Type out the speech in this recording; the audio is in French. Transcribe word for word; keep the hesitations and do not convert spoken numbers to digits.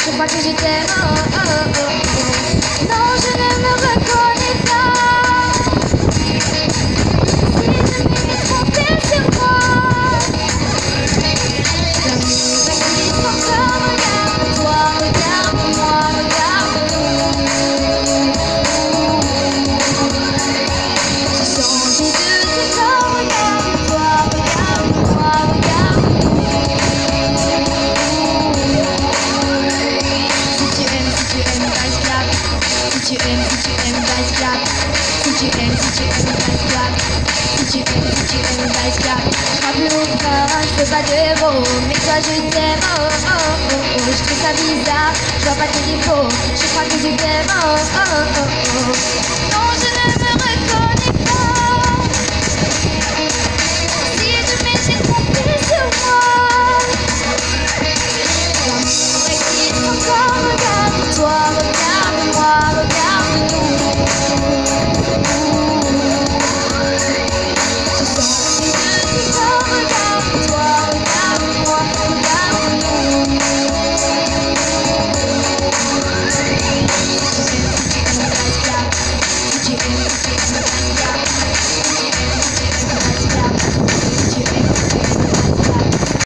je crois que je t'aime, oh, oh, oh, oh. Non, je ne me reconnais pas. Si je m'étais trompée sur moi. L'amour existe encore, regarde-toi, regarde-moi, regarde-nous. J'ai changé de décor, regarde-toi, regarde-moi, regarde-nous. Si tu aimes, si tu aimes, baisse clap. Si tu aimes, si tu aimes, baisse clap. Si tu aimes, si tu aimes, baisse clap. Si tu aimes, si tu aimes, baisse clap. Je crois plus au corps, je fais pas de mots, mais toi je t'aime, oh oh oh oh. Je trouve ça bizarre, je vois pas tes défauts. Je crois que je t'aime, oh oh oh oh. Non, je ne